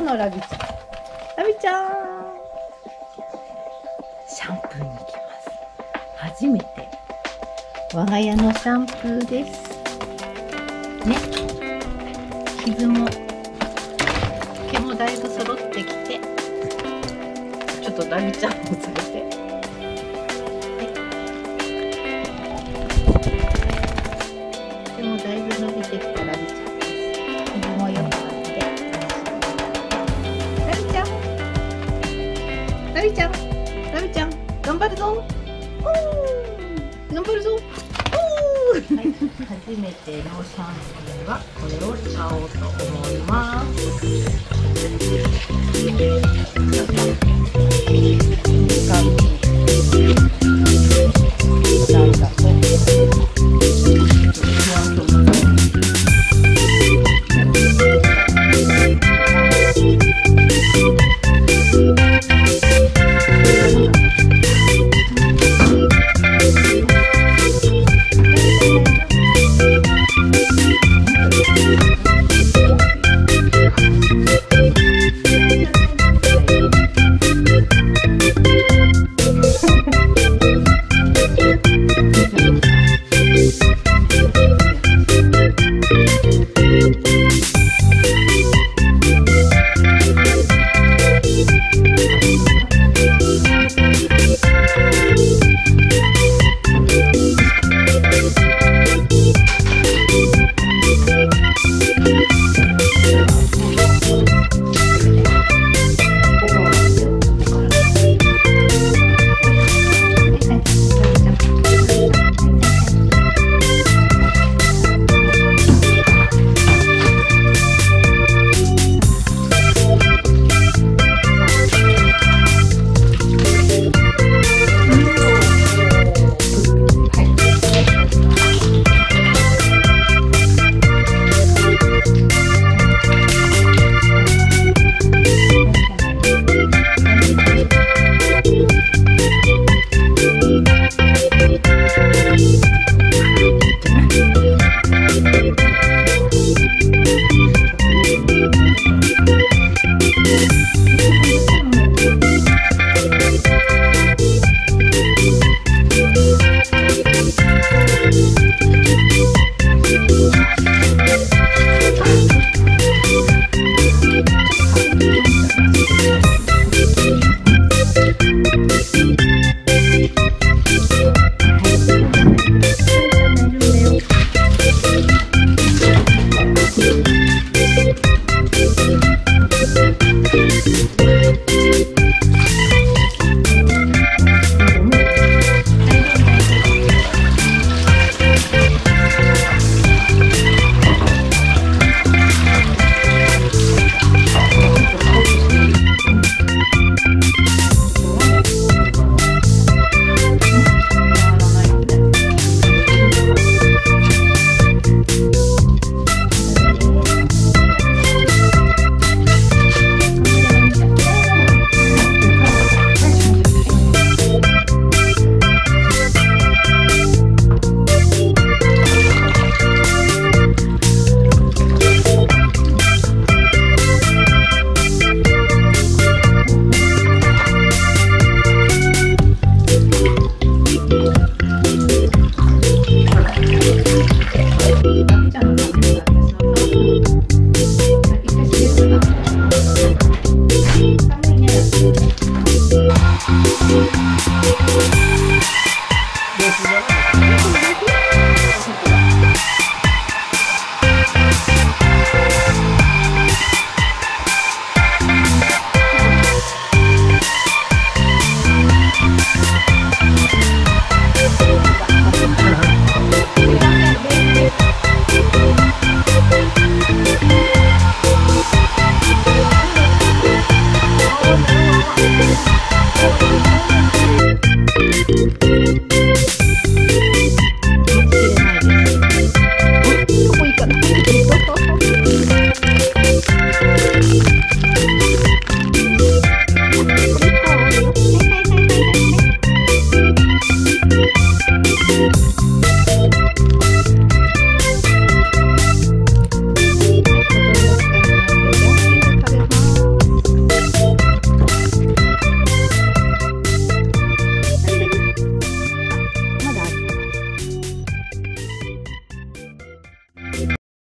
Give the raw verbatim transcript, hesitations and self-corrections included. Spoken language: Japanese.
のラビちゃん。ラビちゃん。シャンプーに行きます。初めて。我が家のシャンプーです。ね。傷も毛もだいぶ揃ってきて、ちょっとラビちゃんも連れて。毛もだいぶ伸びてきたラビちゃんです。傷もよくあって。ラビちゃん。ラビちゃん。ラビちゃん。頑張るぞ。頑張るぞ。はい、初めてのシャンプーはこれを使おうと思います。使う。